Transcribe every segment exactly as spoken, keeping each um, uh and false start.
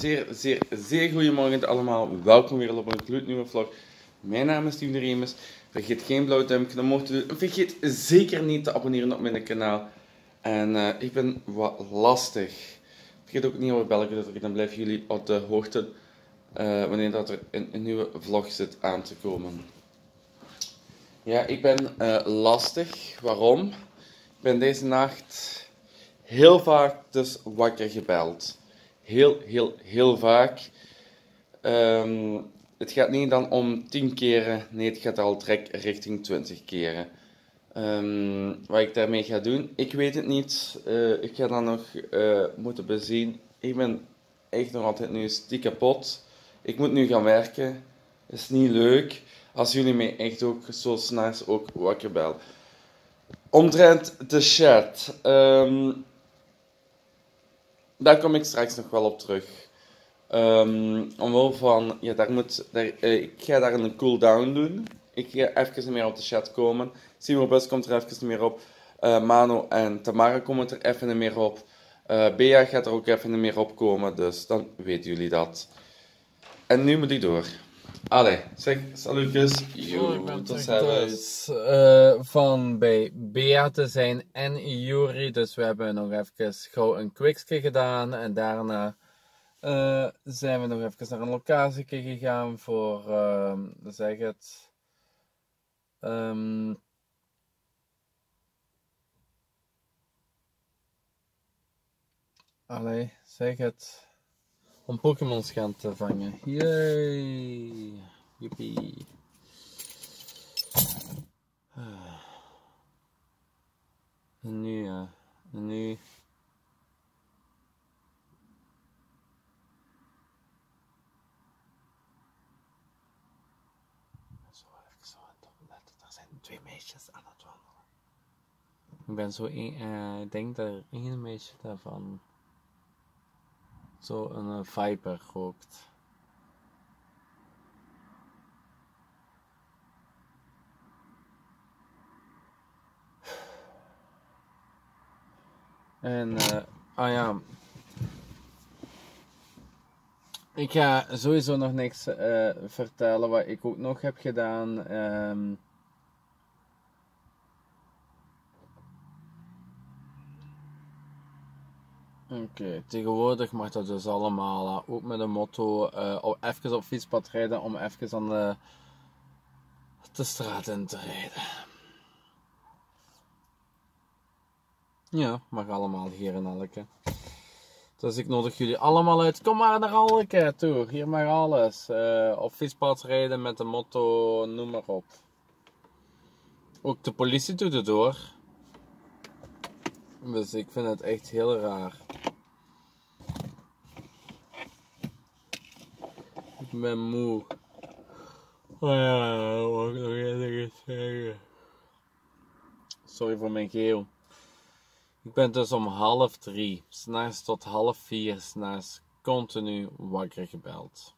zeer, zeer, zeer goedemorgen allemaal. Welkom weer op een gloednieuwe vlog. Mijn naam is Steven Remus. Vergeet geen blauw duimpje omhoog te doen. Vergeet zeker niet te abonneren op mijn kanaal. En uh, ik ben wat lastig. Vergeet ook niet op het belletje te drukken, dan blijven jullie op de hoogte uh, wanneer dat er een, een nieuwe vlog zit aan te komen. Ja, ik ben uh, lastig. Waarom? Ik ben deze nacht heel vaak dus wakker gebeld. Heel, heel, heel vaak. Um, het gaat niet dan om tien keren, nee, het gaat al direct richting twintig keren. Um, wat ik daarmee ga doen, ik weet het niet. Uh, ik ga dan nog uh, moeten bezien. Ik ben echt nog altijd nu stiek kapot. Ik moet nu gaan werken. Is niet leuk. Als jullie mij echt ook zo s'nachts ook wakker bellen. Omtrent de chat. Um, daar kom ik straks nog wel op terug. Um, omwille van, ja, daar moet, daar, uh, ik ga daar een cooldown doen. Ik ga even meer op de chat komen. Simon Bus komt er even meer op. Uh, Mano en Tamara komen er even meer op. Uh, Bea gaat er ook even meer op komen, dus dan weten jullie dat. En nu moet ik door. Allee, zeg, salutjes. Yo, tot ziens. Uh, van bij Bea te zijn en Juri, dus we hebben nog even gauw een quicksje gedaan en daarna uh, zijn we nog even naar een locatie gegaan voor, uh, zeg het, um, allee, zeg het, om Pokémons gaan te vangen. Yay! Joepie. En nu, ja, en nu. Zo even zo aan het opletten. Er zijn twee meisjes aan het wandelen. Ik ben zo een, uh, ik denk dat er één meisje daarvan zo een uh, viper rookt. En, uh, ah ja. Ik ga sowieso nog niks uh, vertellen wat ik ook nog heb gedaan. Um, Oké, okay, tegenwoordig mag dat dus allemaal, uh, ook met een motto, uh, even op fietspad rijden om even aan de, de straat in te rijden. Ja, mag allemaal hier in Alke. Dus ik nodig jullie allemaal uit. Kom maar naar Alke toe. Hier mag alles. Uh, op fietspad rijden met de motto, noem maar op. Ook de politie doet het door. Dus ik vind het echt heel raar. Ik ben moe. Oh ja, wat ik nog even zeggen. Sorry voor mijn geel. Ik ben dus om half drie, 's nachts tot half vier, 's nachts continu wakker gebeld.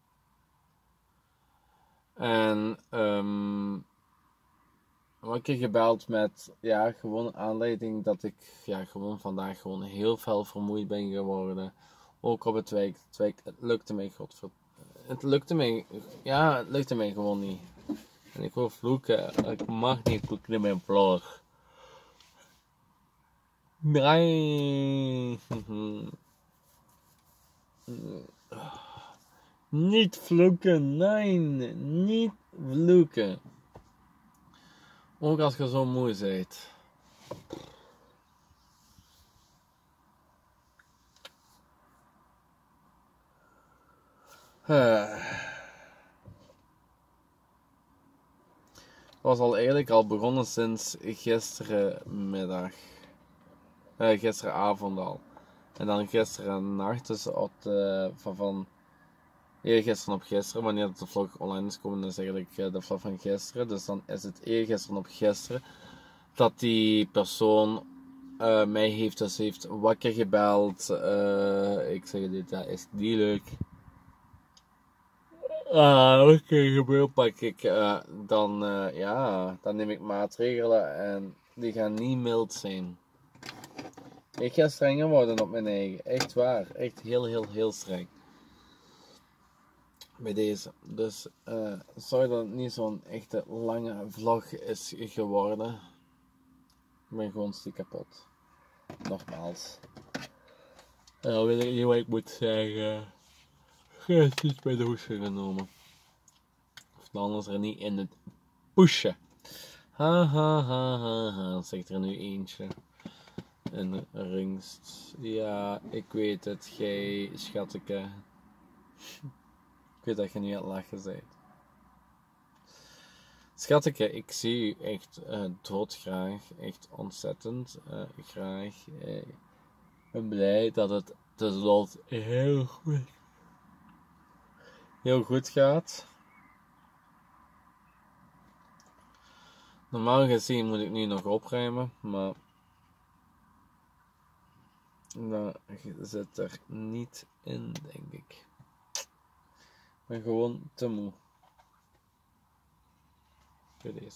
En um, wakker gebeld met, ja, gewoon aanleiding dat ik, ja, gewoon vandaag gewoon heel veel vermoeid ben geworden. Ook op het werk, het werk, het lukte mij, godver... Het lukte mij, ja, het lukte mij gewoon niet. En ik wil vloeken, ik mag niet vloeken in mijn vlog. Nee. Niet vloeken, nee, niet vloeken. Ook als je zo moe bent. Het was al eigenlijk al begonnen sinds gisterenmiddag. Uh, gisteravond al. En dan gisteren nacht, dus op de, van, van eergisteren op gisteren, wanneer de vlog online is komen, dan is eigenlijk de vlog van gisteren. Dus dan is het eergisteren op gisteren dat die persoon uh, mij heeft, dus heeft wakker gebeld. Uh, ik zeg dit, dat is niet leuk. Ah, wat er gebeurt, pak ik, uh, dan, uh, ja, dan neem ik maatregelen en die gaan niet mild zijn. Ik ga strenger worden op mijn eigen. Echt waar. Echt heel, heel, heel streng. Bij deze. Dus uh, sorry dat het niet zo'n echte lange vlog is geworden. Ik ben gewoon stiek kapot. Nogmaals. En dan weet ik niet wat ik moet zeggen. Geen iets bij de hoes genomen. Of anders er niet in het pushen. Ha ha ha ha ha. Zegt er nu eentje. En rungst. Ja, ik weet het. Gij schatteke. Ik weet dat je niet aan het lachen bent. Schatje, ik zie u echt uh, doodgraag, echt ontzettend uh, graag. Uh, ik ben blij dat het tenslotte heel goed, heel goed gaat. Normaal gezien moet ik nu nog opruimen, maar dat zit er niet in, denk ik. Ik ben gewoon te moe. Voor deze.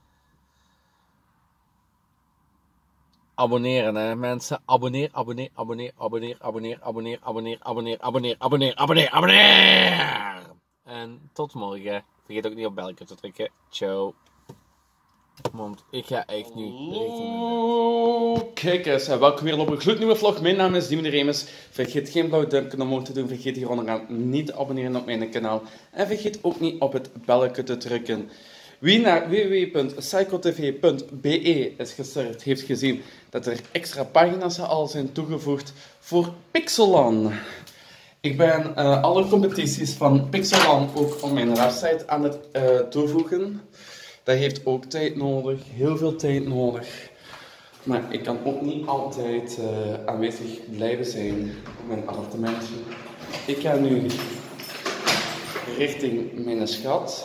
Abonneren hè mensen. Abonneer, abonneer, abonneer, abonneer, abonneer, abonneer, abonneer, abonneer, abonneer, abonneer, abonneer, abonneer. En tot morgen. Vergeet ook niet op belletje te drukken. Ciao. Want ik ga echt nu richting. Kijkers, welkom weer op een gloednieuwe vlog. Mijn naam is Diemen de Remus. Vergeet geen blauw duimpje omhoog te doen. Vergeet hier onderaan niet te abonneren op mijn kanaal. En vergeet ook niet op het belletje te drukken. Wie naar w w w punt psychotv punt b e is gesurfd, heeft gezien dat er extra pagina's al zijn toegevoegd voor Pixelon. Ik ben uh, alle competities van Pixelon ook op mijn website aan het uh, toevoegen. Dat heeft ook tijd nodig, heel veel tijd nodig. Maar ik kan ook niet altijd uh, aanwezig blijven zijn op mijn appartementje. Ik ga nu richting mijn schat.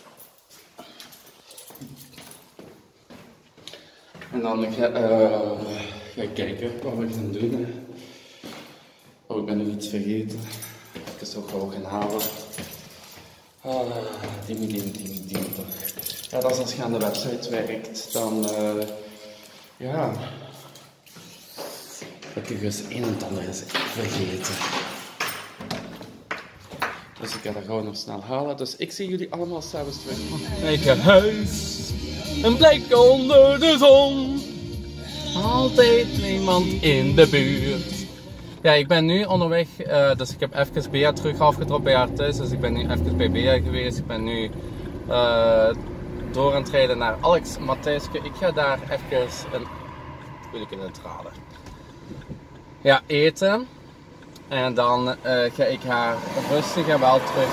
En dan ga, uh, ga ik kijken wat we gaan doen. Hè. Oh, ik ben nog iets vergeten. Ik is ook wel gaan halen. Ah, ding, ding, ding, ding. Ja, dat is als je aan de website werkt, dan uh, ja, dat je dus een en ander is vergeten. Dus ik ga dat gewoon nog snel halen. Dus ik zie jullie allemaal s'avonds terug. Eigen huis, een plek onder de zon. Altijd niemand in de buurt. Ja, ik ben nu onderweg, uh, dus ik heb even Bea terug afgedropt bij haar thuis. Dus ik ben nu even bij Bea geweest. Ik ben nu uh, door aan het rijden naar Alex Matthijske. Ik ga daar even een, wil ik in het raden. Ja, eten. En dan uh, ga ik haar rustig en wel terug.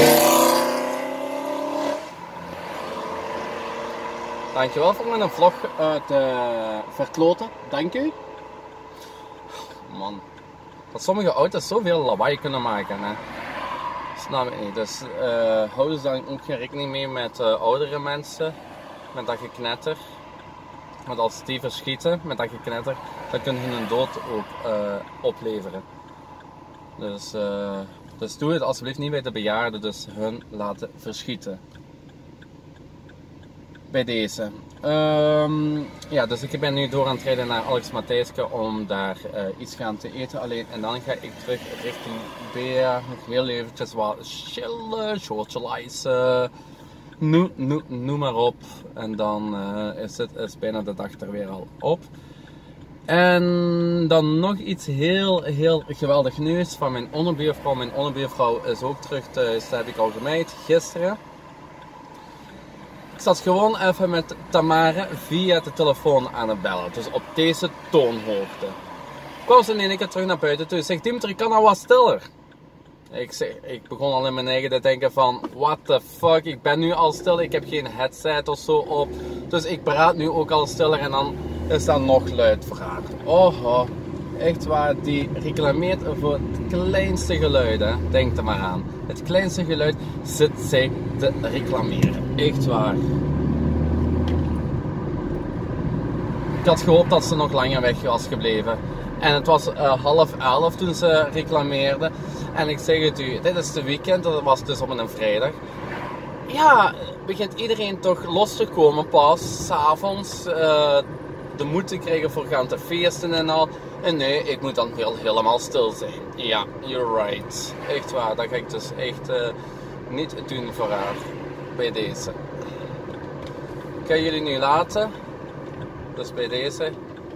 Dankjewel voor mijn vlog uh, te verkloten. Dank u. Man. Dat sommige auto's zoveel lawaai kunnen maken. Hè. Snap ik niet. Dus uh, houden ze dan ook geen rekening mee met uh, oudere mensen. Met dat geknetter. Want als die verschieten met dat geknetter, dan kunnen hun een dood ook uh, opleveren. Dus, uh, dus doe het alsjeblieft niet bij de bejaarden. Dus hun laten verschieten. Bij deze. Um, ja, dus ik ben nu door aan het rijden naar Alex Matthijske om daar uh, iets gaan te eten alleen. En dan ga ik terug richting Bea. Nog heel eventjes wat chillen, socializen. Noem, noem, noem maar op. En dan uh, is het is bijna de dag er weer al op. En dan nog iets heel, heel geweldig nieuws van mijn onderbuurvrouw. Mijn onderbuurvrouw is ook terug thuis. Dat heb ik al gemeld gisteren. Ik zat gewoon even met Tamara via de telefoon aan het bellen. Dus op deze toonhoogte. Ik kwam ze in één keer terug naar buiten toe. Ik zeg, Dimitri, ik kan nou wat stiller. Ik, zeg, ik begon al in mijn eigen te denken van, what the fuck, ik ben nu al stil. Ik heb geen headset of zo op. Dus ik praat nu ook al stiller en dan is dat nog luid voor haar. Oh, oh. Echt waar, die reclameert voor het kleinste geluid, hè. Denk er maar aan. Het kleinste geluid zit zij te reclameren. Echt waar. Ik had gehoopt dat ze nog langer weg was gebleven. En het was uh, half elf toen ze reclameerde. En ik zeg het u, dit is de weekend, dat was dus op een vrijdag. Ja, begint iedereen toch los te komen pas, 's avonds. Uh, de moed te krijgen voor gaan te feesten en al. En nee, ik moet dan heel, helemaal stil zijn. Ja, you're right. Echt waar, dat ga ik dus echt uh, niet doen voor haar. Bij deze. Ik ga jullie nu laten. Dus bij deze.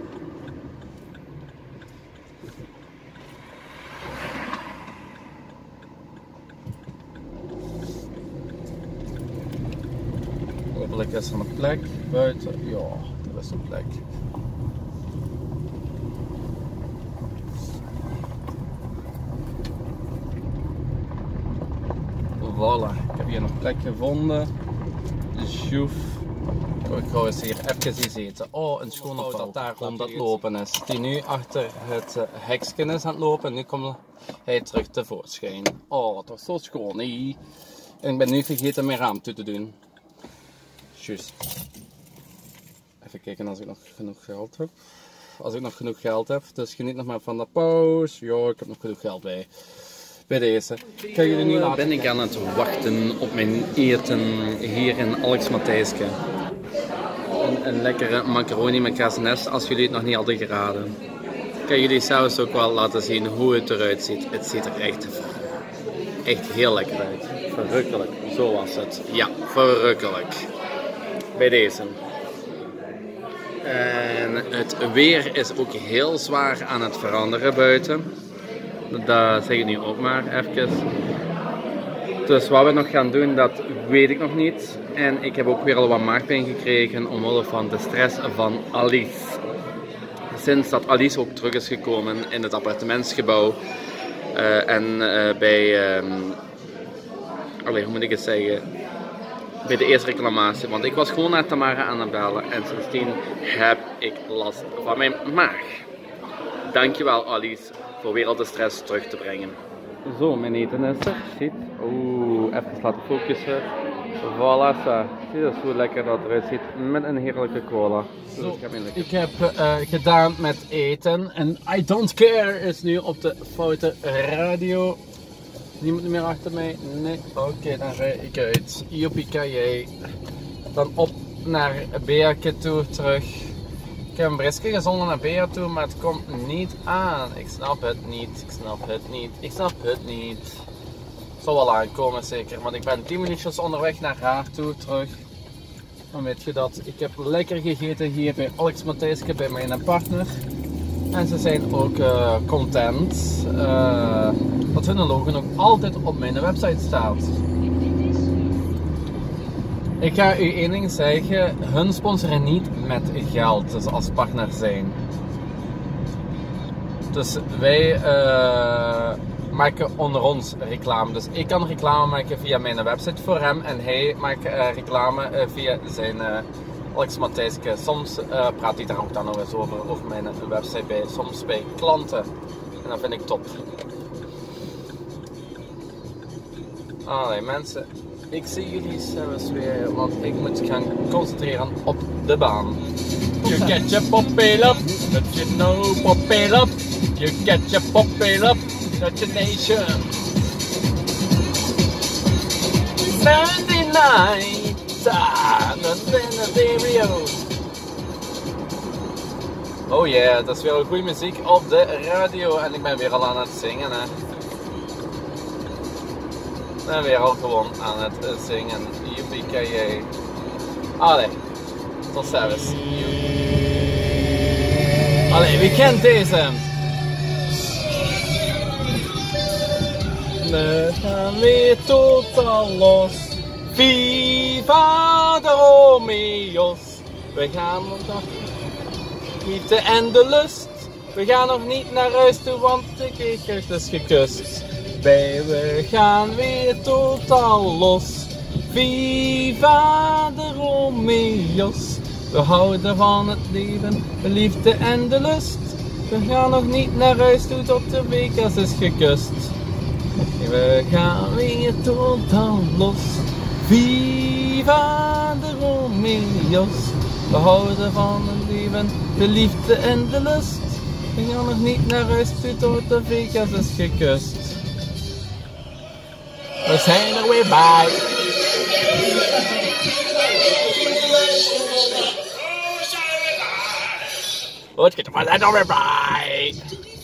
Hopelijk is er een plek buiten. Ja, er is een plek. Voilà, ik heb hier een plek gevonden. Joef. Ik ga eens hier even iets eten. Oh, een schone vrouw dat daar rond het lopen is. Die nu achter het uh, heksken is aan het lopen. En nu komt hij terug tevoorschijn. Oh, toch zo schoon. Nee. En ik ben nu vergeten mijn raam toe te doen. Juist. Even kijken als ik nog genoeg geld heb. Als ik nog genoeg geld heb. Dus geniet nog maar van de pauze. Ja, ik heb nog genoeg geld bij. Bij deze. Ik ga jullie nu laten. Ben ik aan het wachten op mijn eten hier in Alex Matthijske. Een, een lekkere macaroni met kaasnes als jullie het nog niet hadden geraden. Ik ga jullie zelfs ook wel laten zien hoe het eruit ziet. Het ziet er echt, echt heel lekker uit. Verrukkelijk, zo was het. Ja, verrukkelijk. Bij deze. En het weer is ook heel zwaar aan het veranderen buiten. Dat zeg ik nu ook maar even. Dus wat we nog gaan doen, dat weet ik nog niet. En ik heb ook weer al wat maagpijn gekregen omwille van de stress van Alice. Sinds dat Alice ook terug is gekomen in het appartementsgebouw. Uh, en uh, bij, um, allee, hoe moet ik het zeggen, bij de eerste reclamatie. Want ik was gewoon naar Tamara aan het bellen en sindsdien heb ik last van mijn maag. Dankjewel Alice voor weer al de stress terug te brengen. Zo, mijn eten is er. Ziet. Oeh, even laten focussen. Voilà, ça. Zie je hoe lekker dat eruit ziet met een heerlijke cola. Zo, ik heb uh, gedaan met eten en I Don't Care is nu op de foute radio. Niemand meer achter mij? Nee. Oké, okay, dan rij ik uit. Joepie Dan op naar Beerke toe terug. Ik heb een brisje gezonden naar Bea toe, maar het komt niet aan. Ik snap het niet, ik snap het niet, ik snap het niet. Het zal wel aankomen zeker, want ik ben tien minuutjes onderweg naar haar toe terug. Dan weet je dat. Ik heb lekker gegeten hier bij Alex Matthijske, bij mijn partner. En ze zijn ook uh, content uh, dat hun logo nog altijd op mijn website staat. Ik ga u één ding zeggen, hun sponsoren niet met geld, dus als partner zijn. Dus wij uh, maken onder ons reclame. Dus ik kan reclame maken via mijn website voor hem en hij maakt uh, reclame uh, via zijn uh, Alex Matthijske. Soms uh, praat hij daar ook dan nog eens over, over mijn website bij, soms bij klanten. En dat vind ik top. Allee mensen. Ik zie jullie zelfs weer, want ik moet gaan concentreren op de baan. You get your poppy up, but you know poppy up. You get your poppy up, that's your nation. Sunday night, in the stereo. Oh yeah, dat is weer goede muziek op de radio en ik ben weer al aan het zingen hè. Ik ben weer al gewoon aan het zingen. Yippie-ki-yay. Allee, tot zelfs. Allee, wie kent deze? We gaan weer totaal los. Viva de Romeo's. We gaan nog liefde en de lust. We gaan nog niet naar huis toe, want de keekers is gekust. Wij, we gaan weer totaal los. Viva de Romeo's. We houden van het leven, de liefde en de lust. We gaan nog niet naar huis toe tot de weekend is gekust. We gaan weer totaal los. Viva de Romeo's. We houden van het leven, de liefde en de lust. We gaan nog niet naar huis toe tot de weekend is gekust. We zijn er weer bij. Goed, we zijn er weer bij.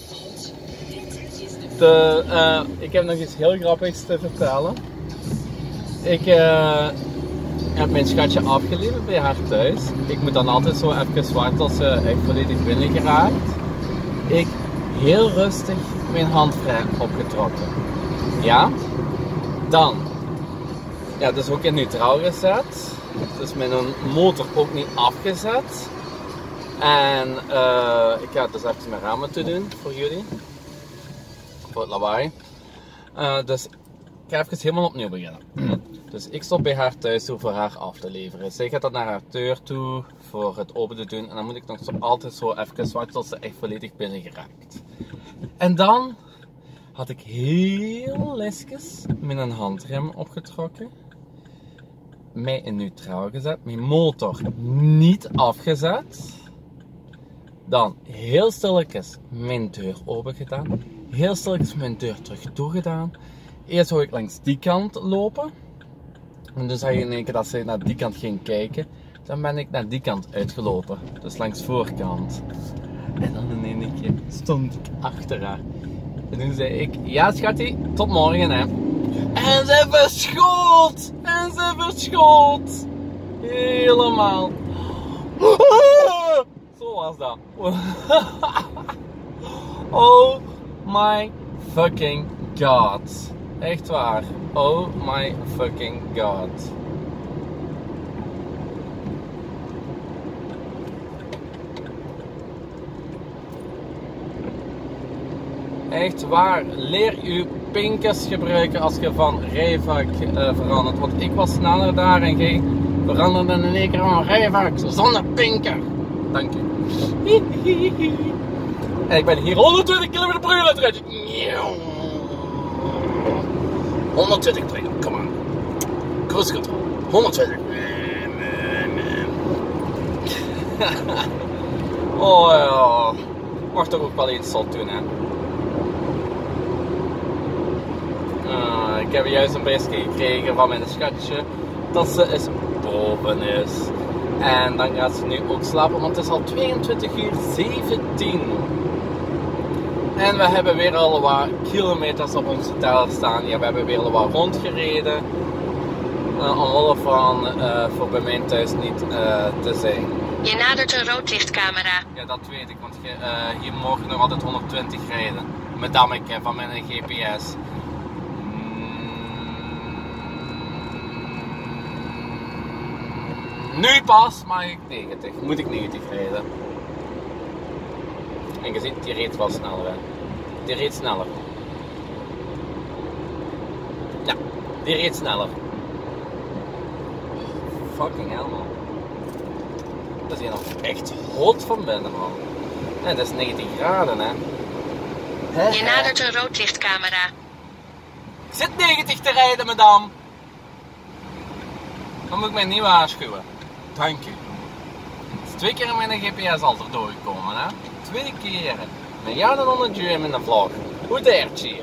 De, uh, ik heb nog iets heel grappigs te vertellen. ik uh, heb mijn schatje afgeleverd bij haar thuis. Ik moet dan altijd zo even wachten tot ze echt volledig binnen geraakt. Ik heel rustig mijn handrem opgetrokken. Ja, dan. Ja, dus ook in neutraal gezet. Dus mijn motor ook niet afgezet. En uh, ik ga dus even mijn ramen te doen voor jullie. Voor het lawaai. Uh, dus ik ga even helemaal opnieuw beginnen. Dus ik stop bij haar thuis toe voor haar af te leveren. Zij gaat dan naar haar deur toe voor het open te doen. En dan moet ik nog zo altijd zo even wachten tot ze echt volledig binnen geraakt. En dan had ik heel lesjes mijn handrem opgetrokken. Mij in neutraal gezet. Mijn motor niet afgezet. Dan heel stilletjes mijn deur open gedaan. Heel stilletjes mijn deur terug toegedaan. Eerst zou ik langs die kant lopen. En dus zag je in één keer dat ze naar die kant ging kijken. Dan ben ik naar die kant uitgelopen. Dus langs de voorkant. En dan in één keer stond ik achter haar. En toen zei ik, ja schattie, tot morgen hè. En ze verschoot! En ze verschoot! Helemaal. Zo was dat. Oh my fucking god. Echt waar. Oh my fucking god. Echt waar. Leer uw pinkers gebruiken als je van rijvak uh, verandert. Want ik was sneller daar en jij veranderde in één keer van rijvak zonder pinker. Dank u. En ik ben hier honderdtwintig kilometer per uur aan het rijden. honderdtwintig per uur, come on. Cruise control. honderdtwintig. Oh ja. Mag toch ook wel iets zot doen hè. Uh, ik heb juist een berichtje gekregen van mijn schatje dat ze eens boven is. En dan gaat ze nu ook slapen, want het is al tweeëntwintig uur zeventien. En we hebben weer al wat kilometers op onze teller staan. Ja, we hebben weer al wat rondgereden. Uh, omwille van uh, voor bij mij thuis niet uh, te zijn. Je nadert een roodlichtcamera. Ja, dat weet ik, want je, uh, hier mogen nog altijd honderdtwintig rijden. Met dammeke van mijn G P S. Nu pas mag ik negentig, moet ik negentig rijden. En je ziet, die reed wel sneller hè. Die reed sneller. Ja, die reed sneller. Fucking hell man. Dat is hier nog echt hot van binnen man. En dat is negentien graden hè. He, Je nadert een roodlichtcamera. Ik zit negentig te rijden madame. Dan moet ik mij niet waarschuwen. Dank u. Het is twee keer in mijn G P S al erdoor gekomen, hè? Twee keer. Met jou dan honderd uur in de vlog. Hoe deert je?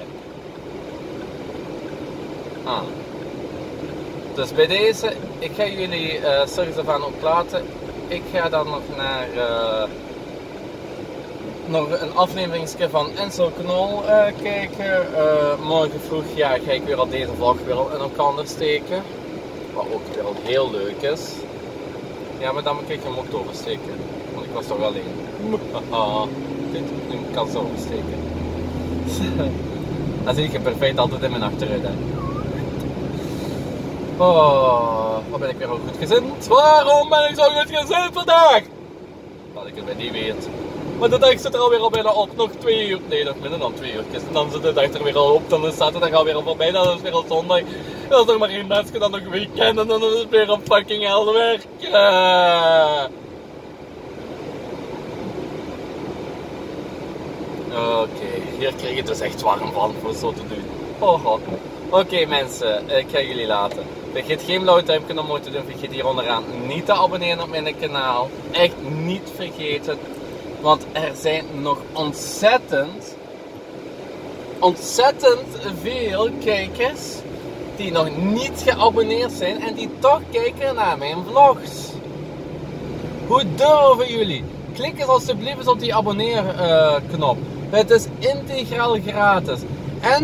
Ah. Dus bij deze, ik ga jullie uh, straks ervan ook laten. Ik ga dan nog naar uh, nog een afleveringsje van Ensel Knol uh, kijken. Uh, morgen vroeg ja, ga ik weer al deze vlog weer in elkaar steken. Wat ook weer al heel leuk is. Ja, maar dan moet ik hem ook oversteken. Want ik was toch alleen. Haha, dit nu kan zo oversteken. Dan zie ik het perfect altijd in mijn achteruit. Hè. Oh, wat ben ik weer al goed gezind? Waarom ben ik zo goed gezind vandaag? Dat ik het bij die weet. Maar de dag zit er alweer al bijna op. Nog twee uur. Nee, nog minder dan twee uur. En dan zit de dag er weer al op. Dan is zaterdag alweer al voorbij. Dan is het weer al zondag. Dan is er maar één mensje. Dan nog weekend. En dan is het weer een fucking hel werk. Uh... Oké, okay, hier krijg je het dus echt warm van voor zo te doen. Oh, oh. Oké okay, mensen, ik ga jullie laten. Vergeet geen blauwe duimpje om mooi te doen. Vergeet hier onderaan niet te abonneren op mijn kanaal. Echt niet vergeten. Want er zijn nog ontzettend, ontzettend veel kijkers die nog niet geabonneerd zijn en die toch kijken naar mijn vlogs. Hoe durven jullie? Klik eens alsjeblieft op die abonneerknop. Uh, Het is integraal gratis. En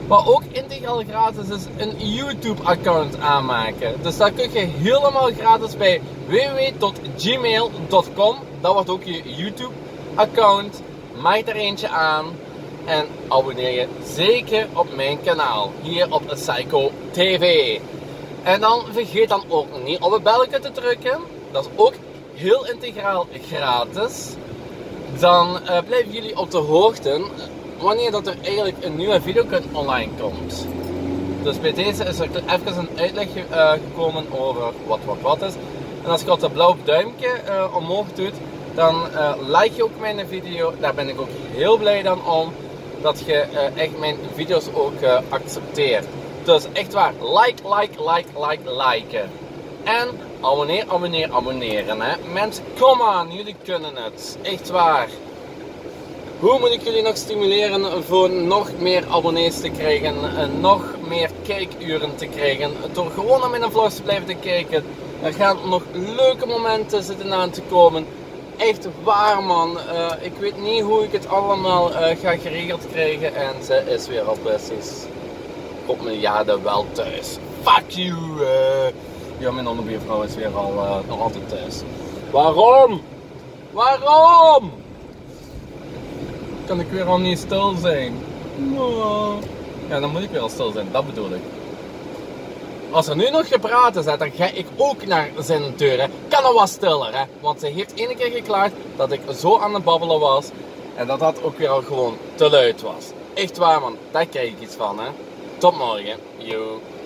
Wat ook integraal gratis is, een YouTube account aanmaken. Dus dat kun je helemaal gratis bij w w w punt gmail punt com. Dat wordt ook je YouTube account. Maak er eentje aan. En abonneer je zeker op mijn kanaal. Hier op Psycho T V. En dan vergeet dan ook niet op het belletje te drukken. Dat is ook heel integraal gratis. Dan uh, blijven jullie op de hoogte wanneer dat er eigenlijk een nieuwe video online komt. Dus bij deze is er even een uitleg uh, gekomen over wat wat wat is. En als je op dat blauwe duimpje uh, omhoog doet, dan uh, like je ook mijn video. Daar ben ik ook heel blij dan om. Dat je uh, echt mijn video's ook uh, accepteert. Dus echt waar, like, like, like, like, liken. En abonneer, abonneer, abonneren. Hè. Mensen, kom aan, jullie kunnen het. Echt waar. Hoe moet ik jullie nog stimuleren voor nog meer abonnees te krijgen, en nog meer kijkuren te krijgen, door gewoon naar mijn vlogs te blijven te kijken. Er gaan nog leuke momenten zitten aan te komen. Echt waar man, uh, ik weet niet hoe ik het allemaal uh, ga geregeld krijgen en ze is weer al precies op miljarden wel thuis. Fuck you! Uh. Ja, mijn onderbuurvrouw is weer al uh, nog altijd thuis. Waarom? Waarom? Kan ik weer al niet stil zijn? No. Ja, dan moet ik weer al stil zijn, dat bedoel ik. Als er nu nog gepraat is, dan ga ik ook naar zijn deur. Hè. Kan er wat stiller, hè? Want ze heeft ene keer geklaagd dat ik zo aan het babbelen was. En dat dat ook weer al gewoon te luid was. Echt waar man, daar krijg ik iets van hè. Tot morgen. Yo.